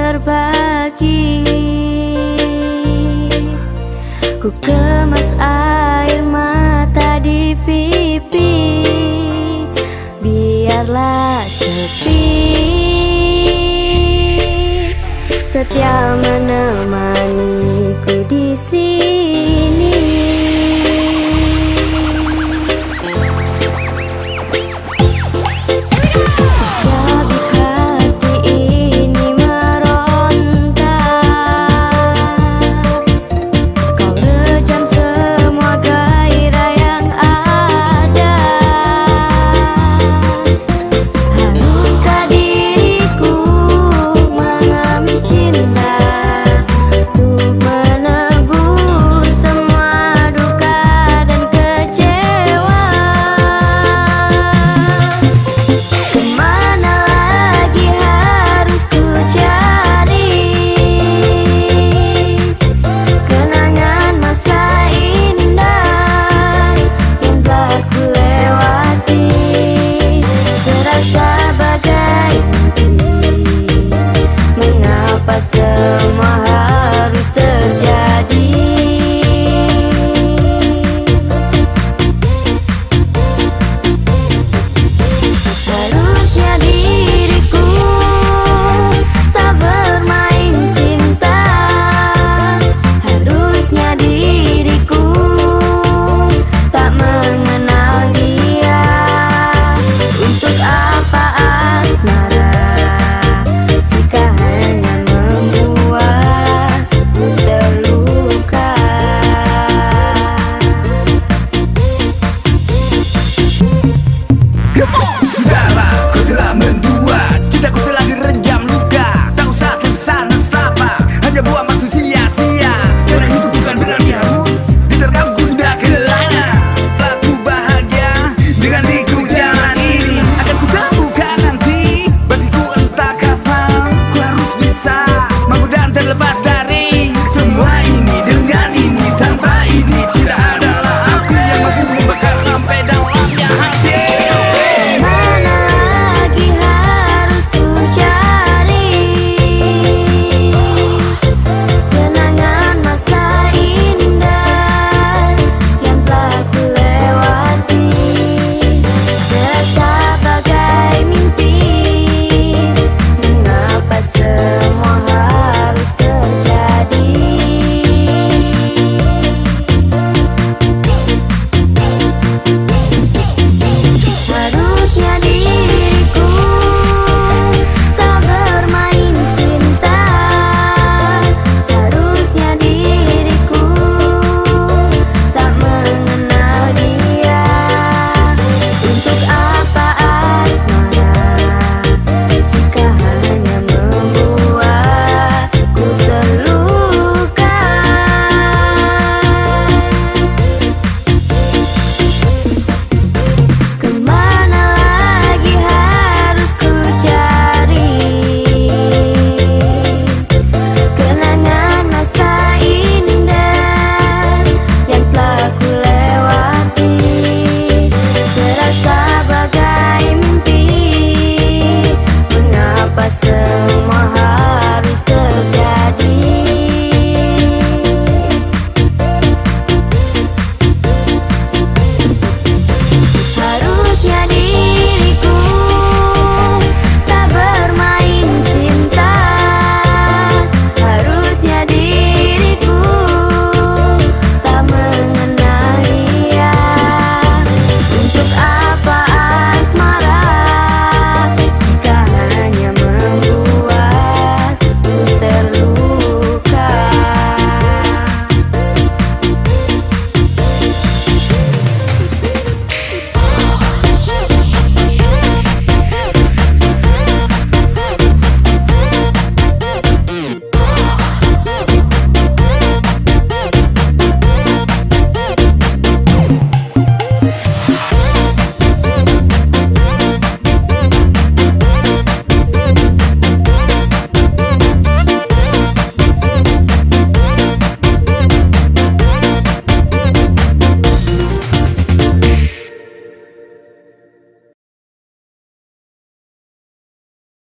terbagi. Ku kemas air mata di pipi, biarlah sepi, setia menemaniku di sini. Semua harus terjadi. Harusnya diriku tak bermain cinta. Harusnya diriku tak mengenal dia. Untuk apa asmara jika hanya saudara, kau telah mendua, cintaku telah direjam luka. Tak usah kesana sapa, hanya buang waktu sia-sia. Karena hidup bukan berarti harus diterkam kuda kelana. Aku bahagia dengan diriku jalan ini. Akan ku temukan nanti, bagiku entah kapan. Ku harus bisa mampu dan terlepas dari semua ini. Dengan ini, tanpa ini tidak adalah api yang mampu membakar sampai dalamnya hati.